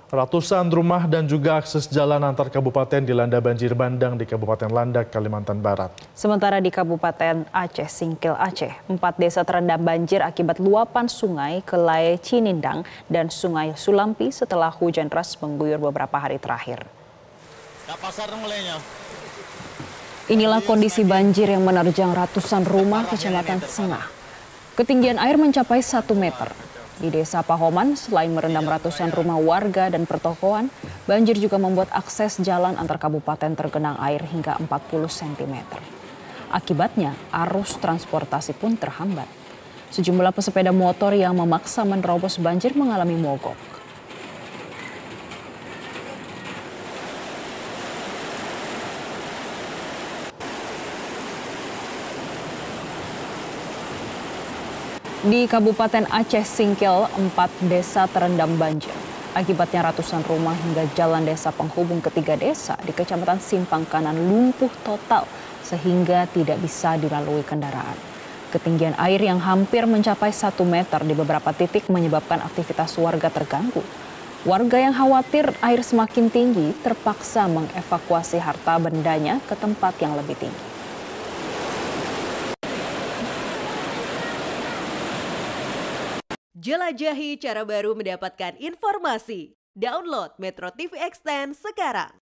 Ratusan rumah dan juga akses jalan antar kabupaten dilanda banjir bandang di Kabupaten Landak, Kalimantan Barat. Sementara di Kabupaten Aceh Singkil Aceh, 4 desa terendam banjir akibat luapan sungai Kelai Cinindang dan Sungai Sulampi setelah hujan deras mengguyur beberapa hari terakhir. Inilah kondisi banjir yang menerjang ratusan rumah Kecamatan Sengah. Ketinggian air mencapai 1 meter. Di Desa Pahoman, selain merendam ratusan rumah warga dan pertokoan, banjir juga membuat akses jalan antar kabupaten tergenang air hingga 40 cm. Akibatnya, arus transportasi pun terhambat. Sejumlah pesepeda motor yang memaksa menerobos banjir mengalami mogok. Di Kabupaten Aceh Singkil, 4 desa terendam banjir. Akibatnya ratusan rumah hingga jalan desa penghubung ketiga desa di Kecamatan Simpang Kanan lumpuh total sehingga tidak bisa dilalui kendaraan. Ketinggian air yang hampir mencapai 1 meter di beberapa titik menyebabkan aktivitas warga terganggu. Warga yang khawatir air semakin tinggi terpaksa mengevakuasi harta bendanya ke tempat yang lebih tinggi. Jelajahi cara baru mendapatkan informasi. Download Metro TV Extend sekarang.